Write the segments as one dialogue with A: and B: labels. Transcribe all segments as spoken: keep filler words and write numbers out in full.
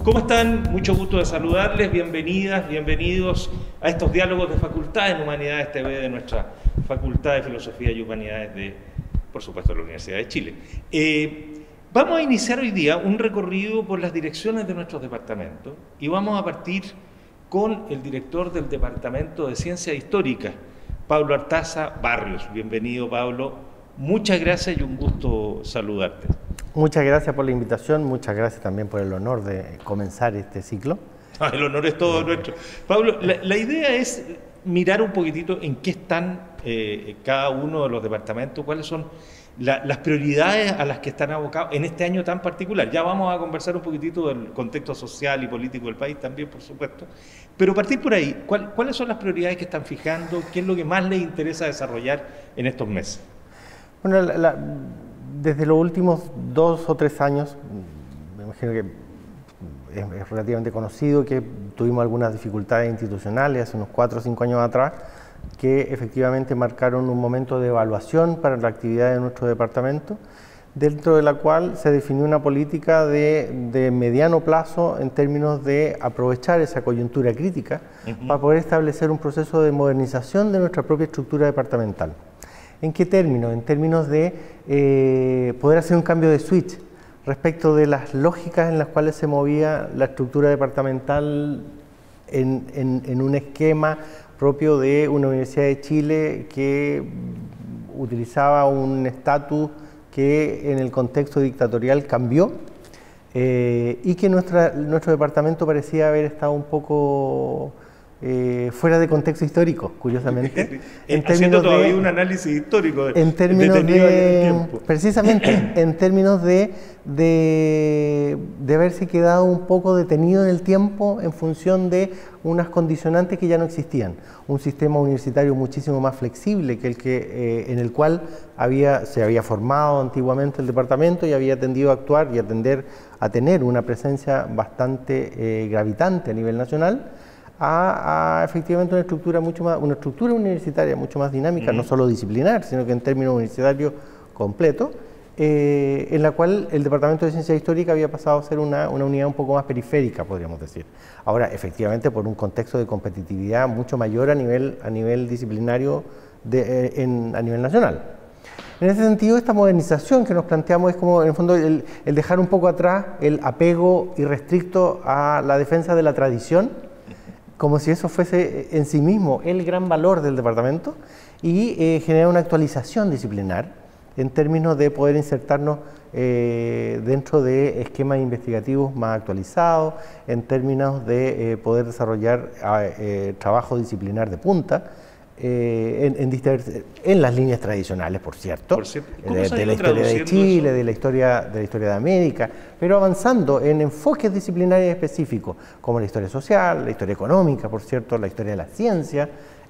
A: ¿Cómo están? Mucho gusto de saludarles, bienvenidas, bienvenidos a estos diálogos de Facultad en Humanidades T V de nuestra Facultad de Filosofía y Humanidades de, por supuesto, la Universidad de Chile. Eh, vamos a iniciar hoy día un recorrido por las direcciones de nuestros departamentos y vamos a partir con el director del Departamento de Ciencias Históricas, Pablo Artaza Barrios. Bienvenido, Pablo. Muchas gracias y un gusto saludarte.
B: Muchas gracias por la invitación, muchas gracias también por el honor de comenzar este ciclo.
A: Ah, el honor es todo nuestro. Pablo, la, la idea es mirar un poquitito en qué están eh, cada uno de los departamentos, cuáles son la, las prioridades a las que están abocados en este año tan particular. Ya vamos a conversar un poquitito del contexto social y político del país también, por supuesto, pero partir por ahí, ¿cuál, ¿cuáles son las prioridades que están fijando? ¿Qué es lo que más les interesa desarrollar en estos meses?
B: Bueno, la, la, desde los últimos dos o tres años, me imagino que es, es relativamente conocido que tuvimos algunas dificultades institucionales hace unos cuatro o cinco años atrás, que efectivamente marcaron un momento de evaluación para la actividad de nuestro departamento, dentro de la cual se definió una política de, de mediano plazo en términos de aprovechar esa coyuntura crítica uh-huh. para poder establecer un proceso de modernización de nuestra propia estructura departamental. ¿En qué términos? En términos de eh, poder hacer un cambio de switch respecto de las lógicas en las cuales se movía la estructura departamental en, en, en un esquema propio de una Universidad de Chile que utilizaba un estatus que en el contexto dictatorial cambió eh, y que nuestra, nuestro departamento parecía haber estado un poco Eh, fuera de contexto histórico, curiosamente.
A: en Haciendo todavía de, un análisis histórico de,
B: en términos
A: detenido
B: de,
A: en el tiempo.
B: Precisamente, en términos de, de, de haberse quedado un poco detenido en el tiempo en función de unas condicionantes que ya no existían. Un sistema universitario muchísimo más flexible que el que, eh, en el cual había, se había formado antiguamente el departamento y había tendido a actuar y a tender a tener una presencia bastante eh, gravitante a nivel nacional. A, a efectivamente una estructura mucho más, una estructura universitaria mucho más dinámica, mm. no solo disciplinar, sino que en términos universitarios completo, eh, en la cual el Departamento de Ciencias Históricas había pasado a ser una, una unidad un poco más periférica, podríamos decir. Ahora, efectivamente, por un contexto de competitividad mucho mayor a nivel, a nivel disciplinario de, eh, en, a nivel nacional. En ese sentido, esta modernización que nos planteamos es como, en el fondo, el, el dejar un poco atrás el apego irrestricto a la defensa de la tradición, como si eso fuese en sí mismo el gran valor del departamento, y eh, generar una actualización disciplinar en términos de poder insertarnos eh, dentro de esquemas investigativos más actualizados, en términos de eh, poder desarrollar eh, trabajo disciplinar de punta, eh, en, en, en las líneas tradicionales, por cierto,
A: por cierto.
B: de, de la historia de Chile, de la historia, de la historia de América, pero avanzando en enfoques disciplinarios específicos, como la historia social, la historia económica, por cierto, la historia de la ciencia,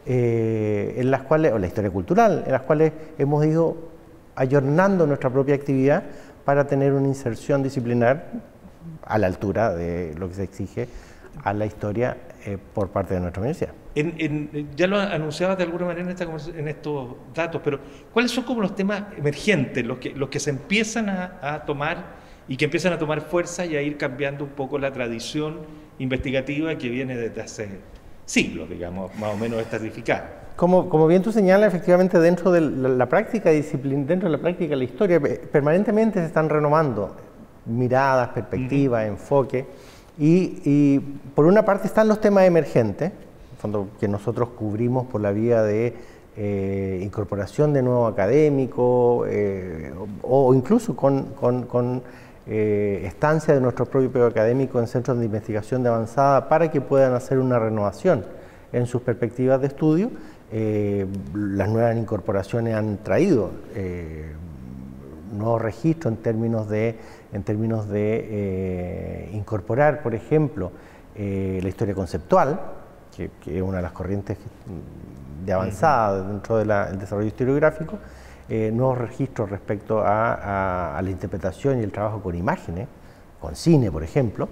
B: eh, en las cuales, o la historia cultural, en las cuales hemos ido ayornando nuestra propia actividad para tener una inserción disciplinar a la altura de lo que se exige a la historia eh, por parte de nuestra universidad.
A: En, en, ya lo anunciabas de alguna manera en, esta, en estos datos, pero ¿cuáles son como los temas emergentes, los que, los que se empiezan a, a tomar y que empiezan a tomar fuerza y a ir cambiando un poco la tradición investigativa que viene desde hace siglos, digamos, más o menos estratificada?
B: Como, como bien tú señalas, efectivamente dentro de la, la práctica disciplina, dentro de la práctica de la historia, permanentemente se están renovando miradas, perspectivas, uh-huh. enfoques, y, y por una parte están los temas emergentes, que nosotros cubrimos por la vía de eh, incorporación de nuevos académicos eh, o, o incluso con, con, con eh, estancia de nuestros propios académicos en centros de investigación de avanzada para que puedan hacer una renovación en sus perspectivas de estudio. Eh, las nuevas incorporaciones han traído eh, nuevos registros en términos de, en términos de eh, incorporar, por ejemplo, eh, la historia conceptual, Que, que es una de las corrientes de avanzada uh-huh. dentro del de desarrollo historiográfico, eh, nuevos registros respecto a, a, a la interpretación y el trabajo con imágenes, con cine, por ejemplo,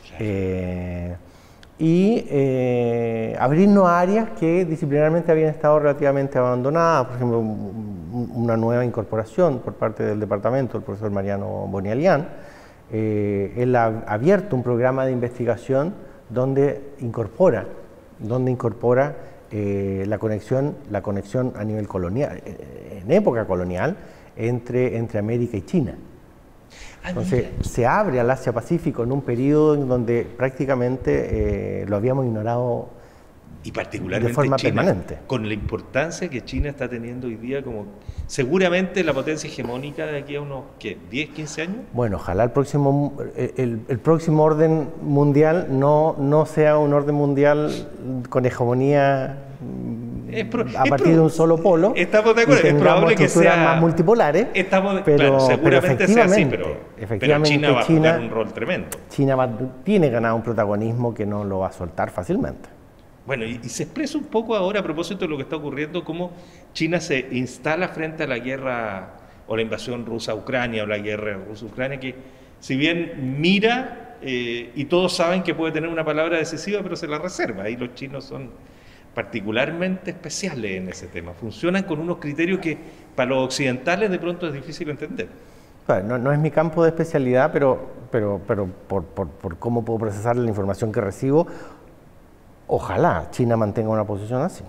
B: eh, y eh, abrirnos a áreas que disciplinarmente habían estado relativamente abandonadas, por ejemplo, una nueva incorporación por parte del departamento, el profesor Mariano Bonialian, eh, él ha abierto un programa de investigación donde incorpora, donde incorpora eh, la conexión, la conexión a nivel colonial, en época colonial, entre, entre América y China. Entonces se abre al Asia-Pacífico en un periodo en donde prácticamente eh, lo habíamos ignorado
A: y particularmente
B: de forma
A: China,
B: permanente.
A: Con la importancia que China está teniendo hoy día como seguramente la potencia hegemónica de aquí a unos ¿qué? diez, quince años.
B: Bueno, ojalá el próximo, el, el próximo orden mundial no, no sea un orden mundial con hegemonía es pro, a partir pro, de un solo polo.
A: Estamos de acuerdo, es probable que sea
B: más multipolares.
A: Estamos,
B: pero,
A: claro, seguramente
B: pero
A: sea así, pero,
B: efectivamente,
A: pero China va a
B: China,
A: jugar un rol tremendo.
B: China va, tiene ganado un protagonismo que no lo va a soltar fácilmente.
A: Bueno, y, y se expresa un poco ahora a propósito de lo que está ocurriendo, cómo China se instala frente a la guerra o la invasión rusa a Ucrania o la guerra rusa-Ucrania, que si bien mira eh, y todos saben que puede tener una palabra decisiva, pero se la reserva. Ahí los chinos son particularmente especiales en ese tema. Funcionan con unos criterios que para los occidentales de pronto es difícil entender.
B: No, no es mi campo de especialidad, pero, pero, pero por, por, por cómo puedo procesar la información que recibo, ojalá China mantenga una posición así.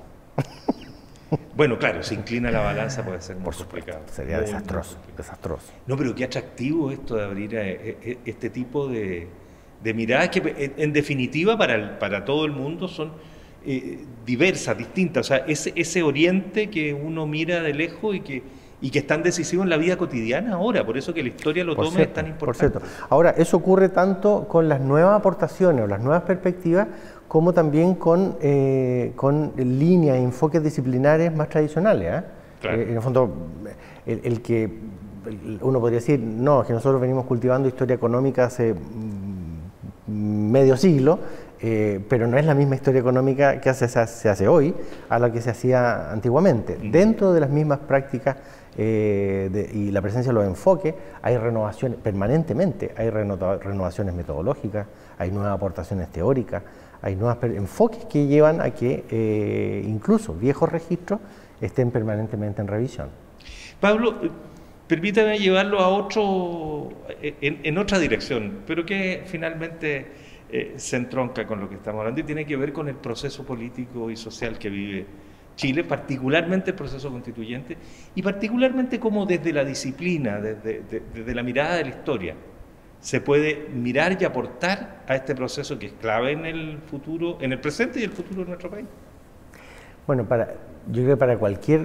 A: Bueno, claro, si inclina la balanza puede ser muy
B: por supuesto,
A: complicado.
B: Sería
A: muy,
B: desastroso,
A: muy
B: desastroso.
A: No, pero qué atractivo esto de abrir a, a, a este tipo de, de miradas que en, en definitiva para, el, para todo el mundo son eh, diversas, distintas. O sea, ese, ese oriente que uno mira de lejos y que, y que es tan decisivo en la vida cotidiana ahora, por eso que la historia lo
B: por
A: tome
B: cierto,
A: es tan importante.
B: Por cierto. Ahora, eso ocurre tanto con las nuevas aportaciones o las nuevas perspectivas, como también con, eh, con líneas, enfoques disciplinares más tradicionales. ¿eh?
A: Claro.
B: Eh, en el fondo, el, el que el, uno podría decir, no, es que nosotros venimos cultivando historia económica hace mm, medio siglo, eh, pero no es la misma historia económica que hace, se hace hoy a la que se hacía antiguamente. Mm. Dentro de las mismas prácticas eh, de, y la presencia de los enfoques, hay renovaciones permanentemente, hay reno, renovaciones metodológicas, hay nuevas aportaciones teóricas, hay nuevos enfoques que llevan a que eh, incluso viejos registros estén permanentemente en revisión.
A: Pablo, permítame llevarlo a otro, en, en otra dirección, pero que finalmente eh, se entronca con lo que estamos hablando y tiene que ver con el proceso político y social que vive Chile, particularmente el proceso constituyente y particularmente como desde la disciplina, desde, de, desde la mirada de la historia, se puede mirar y aportar a este proceso que es clave en el futuro, en el presente y el futuro de nuestro país.
B: Bueno, para, yo creo que para cualquier,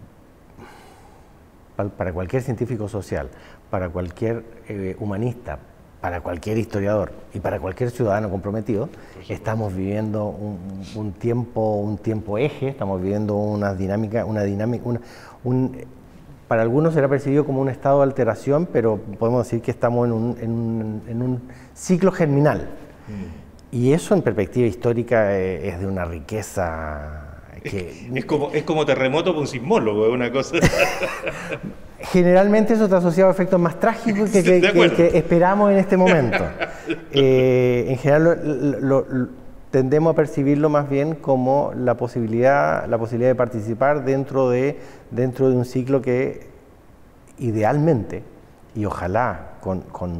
B: para cualquier científico social, para cualquier eh, humanista, para cualquier historiador y para cualquier ciudadano comprometido, estamos viviendo un, un tiempo, un tiempo eje, estamos viviendo una dinámica, una dinámica, una, un para algunos será percibido como un estado de alteración, pero podemos decir que estamos en un, en un, en un ciclo germinal. Mm. Y eso en perspectiva histórica es, es de una riqueza que...
A: Es, es, como, es como terremoto para un sismólogo, es una cosa...
B: Generalmente eso está asociado a efectos más trágicos que, que, que, que esperamos en este momento. eh, en general lo, lo, tendemos a percibirlo más bien como la posibilidad, la posibilidad de participar dentro de, dentro de un ciclo que idealmente, y ojalá con, con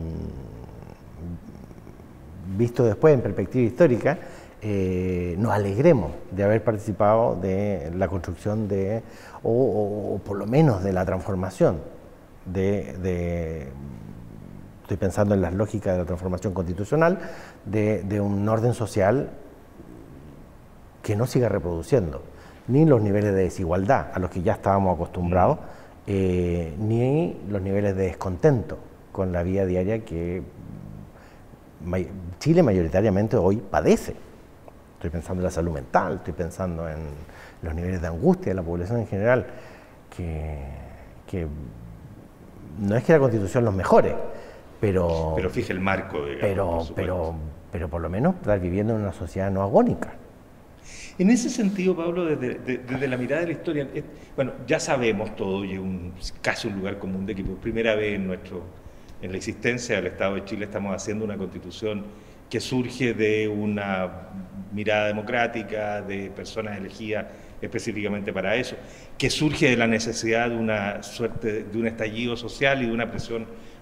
B: visto después en perspectiva histórica, eh, nos alegremos de haber participado de la construcción de, o, o, o por lo menos de la transformación de, de estoy pensando en las lógicas de la transformación constitucional, de, de un orden social que no siga reproduciendo ni los niveles de desigualdad a los que ya estábamos acostumbrados, eh, ni los niveles de descontento con la vida diaria que may, Chile mayoritariamente hoy padece. Estoy pensando en la salud mental, estoy pensando en los niveles de angustia de la población en general, que, que no es que la Constitución los mejore, pero...
A: Pero fije el marco, digamos,
B: pero,
A: por
B: pero, pero por lo menos estar viviendo en una sociedad no agónica.
A: En ese sentido, Pablo, desde, desde, desde la mirada de la historia, es, bueno, ya sabemos todo y es un, casi un lugar común de que por primera vez en, nuestro, en la existencia del Estado de Chile estamos haciendo una constitución que surge de una mirada democrática, de personas elegidas específicamente para eso, que surge de la necesidad de una suerte, de un estallido social y de una presión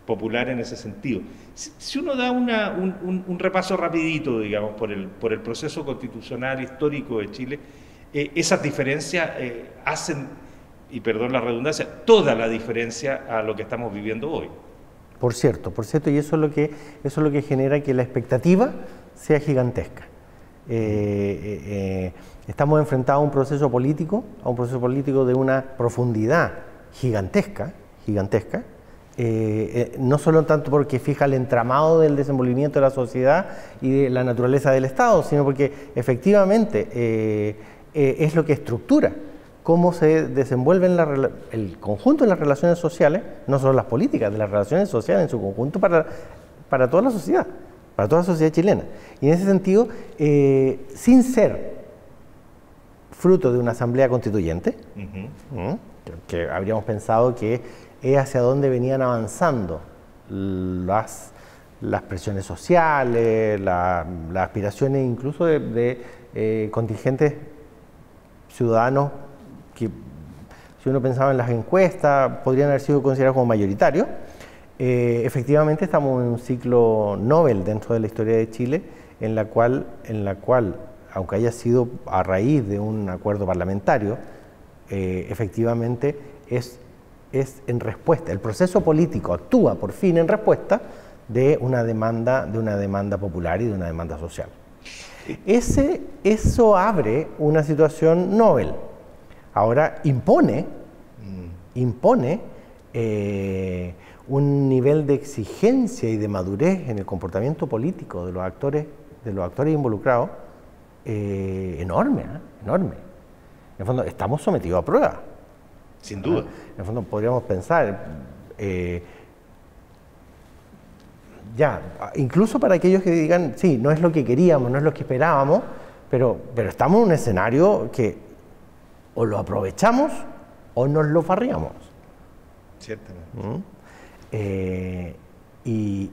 A: popular en ese sentido. Si, si uno da una, un, un, un repaso rapidito, digamos, por el, por el proceso constitucional histórico de Chile, eh, esas diferencias eh, hacen, y perdón la redundancia, toda la diferencia a lo que estamos viviendo hoy.
B: Por cierto, por cierto, y eso es lo que, eso es lo que genera que la expectativa sea gigantesca. Eh, eh, eh, estamos enfrentados a un proceso político, a un proceso político de una profundidad gigantesca, gigantesca, eh, eh, no solo tanto porque fija el entramado del desenvolvimiento de la sociedad y de la naturaleza del Estado, sino porque efectivamente eh, eh, es lo que estructura cómo se desenvuelven la, el conjunto de las relaciones sociales, no solo las políticas, de las relaciones sociales en su conjunto para, para toda la sociedad, para toda la sociedad chilena. Y en ese sentido, eh, sin ser fruto de una asamblea constituyente, uh-huh. que habríamos pensado que es hacia donde venían avanzando las, las presiones sociales, la, las aspiraciones incluso de, de eh, contingentes ciudadanos que, si uno pensaba en las encuestas, podrían haber sido considerados como mayoritarios. Eh, efectivamente estamos en un ciclo Nobel dentro de la historia de Chile, en la cual, en la cual aunque haya sido a raíz de un acuerdo parlamentario, eh, efectivamente es, es en respuesta, el proceso político actúa por fin en respuesta de una demanda, de una demanda popular y de una demanda social. Ese, eso abre una situación Nobel. Ahora impone, impone eh, un nivel de exigencia y de madurez en el comportamiento político de los actores, de los actores involucrados eh, enorme, ¿eh? enorme. En el fondo estamos sometidos a prueba.
A: Sin duda.
B: En el fondo podríamos pensar, eh, ya, incluso para aquellos que digan, sí, no es lo que queríamos, no es lo que esperábamos, pero, pero estamos en un escenario que o lo aprovechamos o nos lo farriamos.
A: Ciertamente.
B: ¿Mm? Eh, y,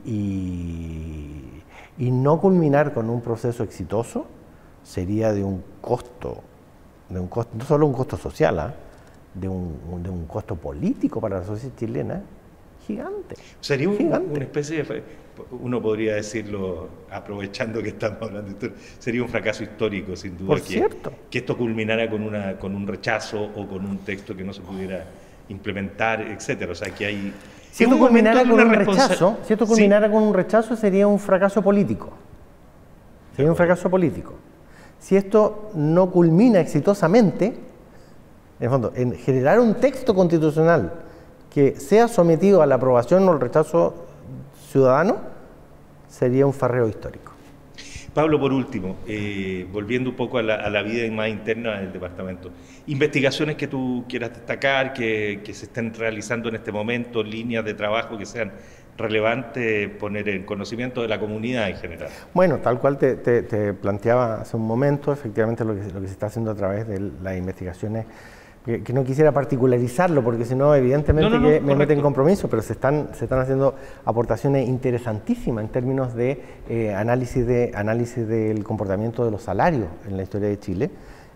B: y, y no culminar con un proceso exitoso sería de un costo, de un costo no solo un costo social, ¿eh? de, un, de un costo político para la sociedad chilena gigante.
A: Sería un,
B: gigante.
A: una especie de, uno podría decirlo, aprovechando que estamos hablando de historia, sería un fracaso histórico, sin duda,
B: Por
A: que,
B: cierto.
A: que esto culminara con, una, con un rechazo o con un texto que no se pudiera implementar, etcétera. O sea, que hay...
B: Si esto culminara con un
A: responsa...
B: rechazo, si esto culminara
A: sí.
B: con un rechazo, sería un fracaso político. Sería un fracaso político. Si esto no culmina exitosamente, en el fondo, en generar un texto constitucional que sea sometido a la aprobación o el rechazo ciudadano, sería un farreo histórico.
A: Pablo, por último, eh, volviendo un poco a la, a la vida más interna del departamento, investigaciones que tú quieras destacar, que, que se estén realizando en este momento, líneas de trabajo que sean relevantes, poner en conocimiento de la comunidad en general.
B: Bueno, tal cual te, te, te planteaba hace un momento, efectivamente lo que, lo que se está haciendo a través de las investigaciones, que, que no quisiera particularizarlo, porque si no, evidentemente
A: no, no, no,
B: que me
A: correcto.
B: mete en compromiso, pero se están, se están haciendo aportaciones interesantísimas en términos de, eh, análisis de análisis del comportamiento de los salarios en la historia de Chile,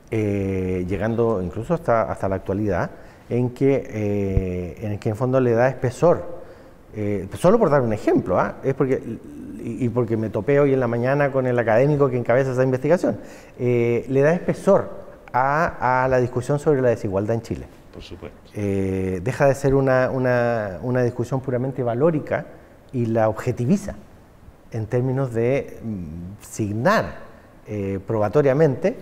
B: eh, llegando incluso hasta, hasta la actualidad, en que, eh, en el que en fondo le da espesor. Eh, solo por dar un ejemplo, ¿eh? es porque, y, y porque me topé hoy en la mañana con el académico que encabeza esa investigación, eh, le da espesor a, a la discusión sobre la desigualdad en Chile.
A: Por supuesto.
B: Eh, deja de ser una, una, una discusión puramente valórica y la objetiviza en términos de mm, signar eh, probatoriamente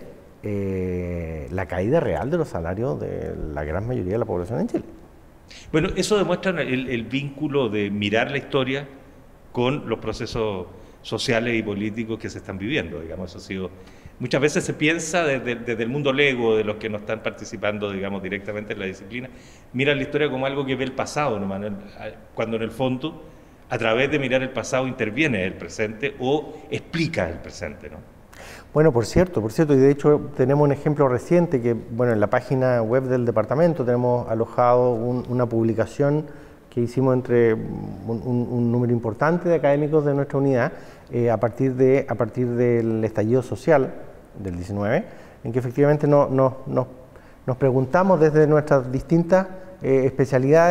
B: eh, la caída real de los salarios de la gran mayoría de la población en Chile.
A: Bueno, eso demuestra el, el vínculo de mirar la historia con los procesos sociales y políticos que se están viviendo, digamos, eso ha sido... Muchas veces se piensa desde, desde el mundo lego, de los que no están participando, digamos, directamente en la disciplina, miran la historia como algo que ve el pasado, ¿no? Cuando en el fondo, a través de mirar el pasado, interviene el presente o explica el presente, ¿no?
B: Bueno, por cierto, por cierto, y de hecho tenemos un ejemplo reciente que, bueno, en la página web del departamento tenemos alojado un, una publicación que hicimos entre un, un, un número importante de académicos de nuestra unidad eh, a partir de a partir del estallido social del diecinueve, en que efectivamente no, no, no, nos preguntamos desde nuestras distintas eh, especialidades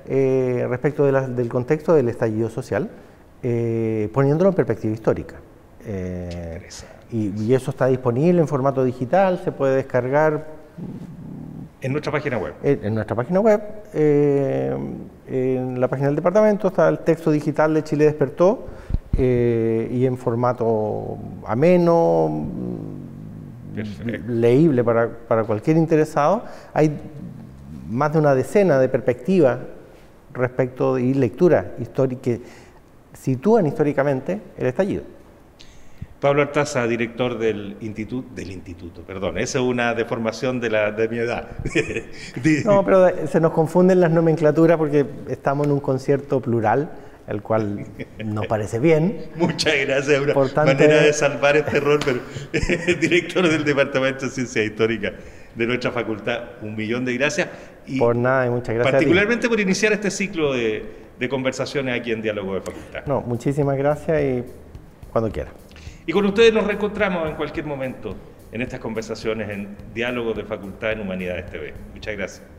B: eh, respecto de la, del contexto del estallido social, eh, poniéndolo en perspectiva histórica. Eh, y, y eso está disponible en formato digital, se puede descargar
A: en nuestra página web.
B: En, en nuestra página web, eh, en la página del departamento está el texto digital de Chile Despertó, eh, y en formato ameno, perfecto, leíble para, para cualquier interesado. Hay más de una decena de perspectivas respecto y lecturas históricas que sitúan históricamente el estallido.
A: Pablo Artaza, director del instituto, del instituto, perdón, esa es una deformación de, la, de mi edad.
B: No, pero se nos confunden las nomenclaturas porque estamos en un concierto plural, el cual nos parece bien.
A: Muchas gracias, una
B: Por tanto,
A: manera de salvar este error, pero director del Departamento de Ciencias Históricas de nuestra facultad, un millón de gracias.
B: Y por nada, y muchas gracias.
A: Particularmente por iniciar este ciclo de, de conversaciones aquí en Diálogo de Facultad.
B: No, muchísimas gracias y cuando quiera.
A: Y con ustedes nos reencontramos en cualquier momento en estas conversaciones en Diálogos de Facultad en Humanidades T V. Muchas gracias.